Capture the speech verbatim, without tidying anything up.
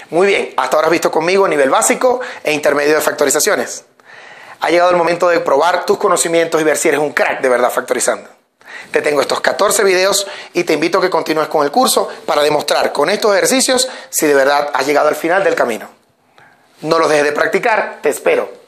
Muy bien, hasta ahora has visto conmigo nivel básico e intermedio de factorizaciones. Ha llegado el momento de probar tus conocimientos y ver si eres un crack de verdad factorizando. Te tengo estos catorce videos y te invito a que continúes con el curso para demostrar con estos ejercicios si de verdad has llegado al final del camino. No los dejes de practicar, te espero.